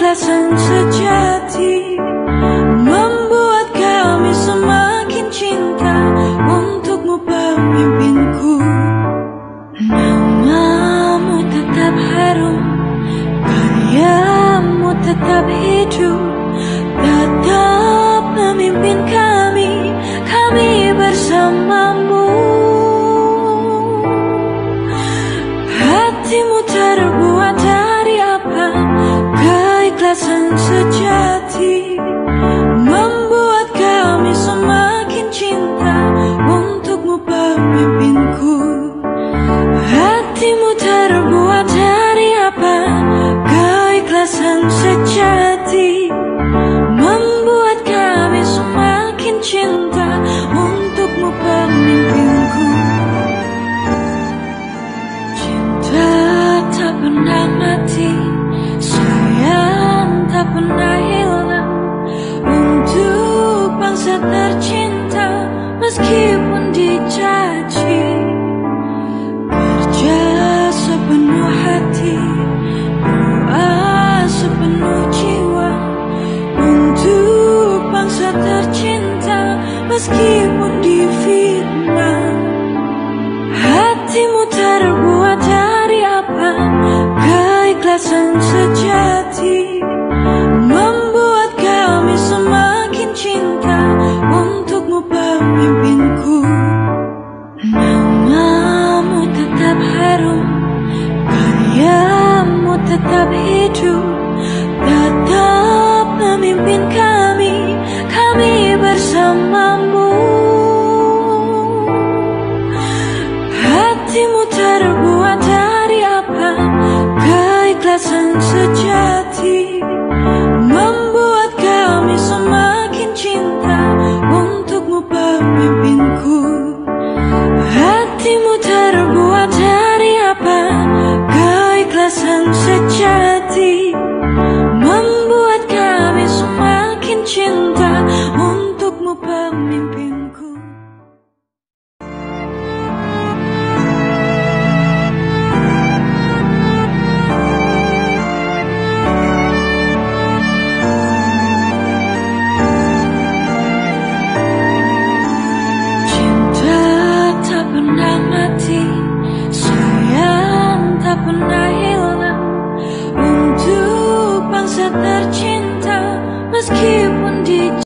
keikhlasan sejati membuat kami semakin cinta. Untukmu pemimpinku, namamu tetap harum, karyamu tetap hidup, tetap memimpin kami, kami bersamamu. Hatimu terbuat dari apa? Keikhlasan sejati membuat kami semakin cinta. Untukmu pemimpinku, hatimu terbuat dari apa? Keikhlasan sejati membuat kami semakin cinta. Untukmu pemimpinku, cinta tak pernah mati, sayang tak pernah hilang. Untuk bangsa tercinta meskipun dicaci, kerja sepenuh hati, doa sepenuh jiwa. Untuk bangsa tercinta meskipun difitnah. Hatimu terbuat dari apa? Keikhlasan sejati membuat kami semakin cinta. Untukmu pemimpinku, namamu tetap harum, karyamu tetap hidup, tetap memimpin kami, kami bersamamu. Hatimu terbuat dari apa? Keikhlasan sejati membuat kami semakin cinta. Untukmu pemimpinku, hatimu terbuat dari apa? Keikhlasan sejati membuat kami semakin cinta.